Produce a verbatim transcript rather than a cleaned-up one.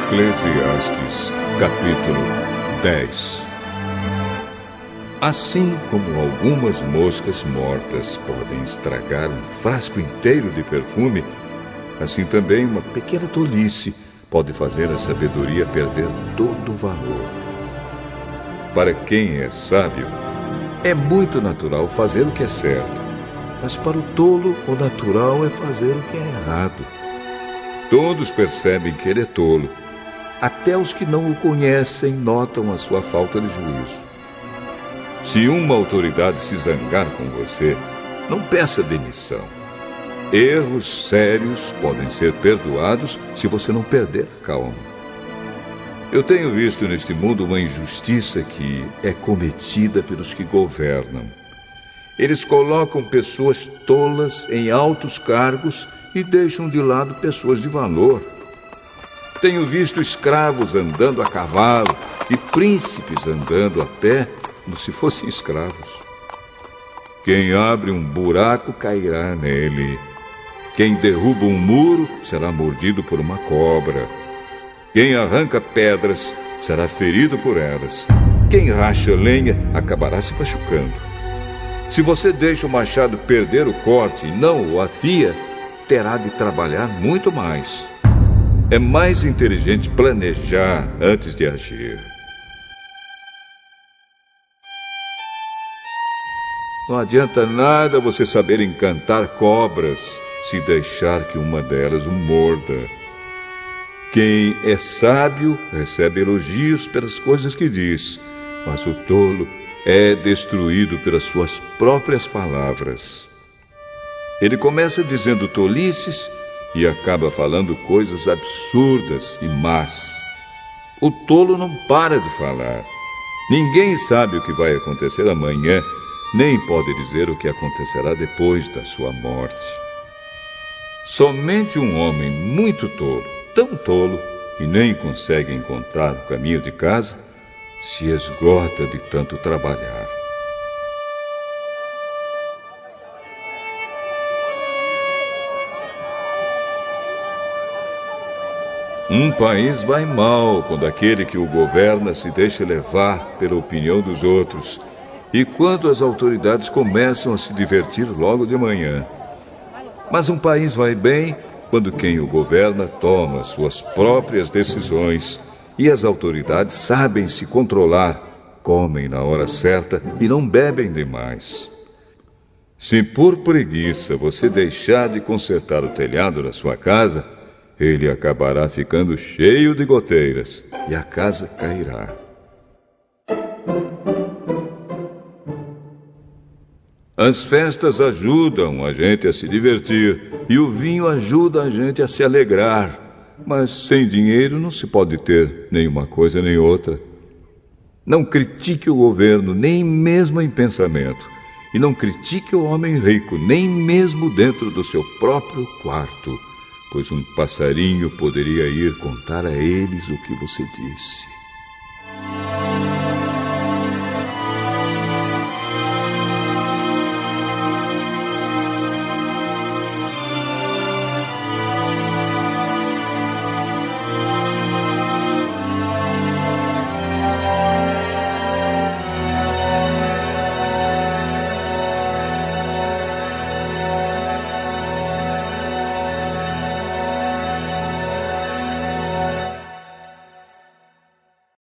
Eclesiastes, capítulo dez. Assim como algumas moscas mortas podem estragar um frasco inteiro de perfume, assim também uma pequena tolice pode fazer a sabedoria perder todo o valor. Para quem é sábio, é muito natural fazer o que é certo, mas para o tolo, o natural é fazer o que é errado. Todos percebem que ele é tolo. Até os que não o conhecem notam a sua falta de juízo. Se uma autoridade se zangar com você, não peça demissão. Erros sérios podem ser perdoados se você não perder a calma. Eu tenho visto neste mundo uma injustiça que é cometida pelos que governam. Eles colocam pessoas tolas em altos cargos e deixam de lado pessoas de valor. Tenho visto escravos andando a cavalo e príncipes andando a pé como se fossem escravos. Quem abre um buraco cairá nele. Quem derruba um muro será mordido por uma cobra. Quem arranca pedras será ferido por elas. Quem racha lenha acabará se machucando. Se você deixa o machado perder o corte e não o afia, terá de trabalhar muito mais. É mais inteligente planejar antes de agir. Não adianta nada você saber encantar cobras se deixar que uma delas o morda. Quem é sábio recebe elogios pelas coisas que diz, mas o tolo é destruído pelas suas próprias palavras. Ele começa dizendo tolices e acaba falando coisas absurdas e más. O tolo não para de falar. Ninguém sabe o que vai acontecer amanhã, nem pode dizer o que acontecerá depois da sua morte. Somente um homem muito tolo, tão tolo que nem consegue encontrar o caminho de casa, se esgota de tanto trabalhar. Um país vai mal quando aquele que o governa se deixa levar pela opinião dos outros e quando as autoridades começam a se divertir logo de manhã. Mas um país vai bem quando quem o governa toma suas próprias decisões e as autoridades sabem se controlar, comem na hora certa e não bebem demais. Se por preguiça você deixar de consertar o telhado da sua casa, ele acabará ficando cheio de goteiras e a casa cairá. As festas ajudam a gente a se divertir e o vinho ajuda a gente a se alegrar. Mas sem dinheiro não se pode ter nenhuma coisa nem outra. Não critique o governo, nem mesmo em pensamento. E não critique o homem rico, nem mesmo dentro do seu próprio quarto. Pois um passarinho poderia ir contar a eles o que você disse.